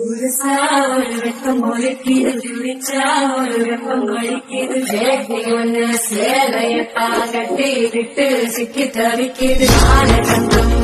புதுசா ஒரு வெப்பம் ஒழிக்குது, துடிச்சா ஒரு வெப்பம் ஒழிக்குது. வேட்டி ஒண்ணு சேலைய கட்டி விட்டு சிக்கி தவிக்குது. ஆன கந்தம்